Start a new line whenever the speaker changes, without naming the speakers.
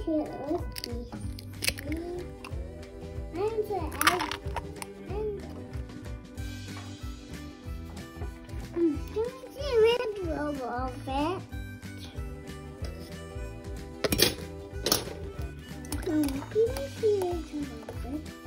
Here, let's see. And the egg. And can you see a red robe of it? Can you see a red robe of it?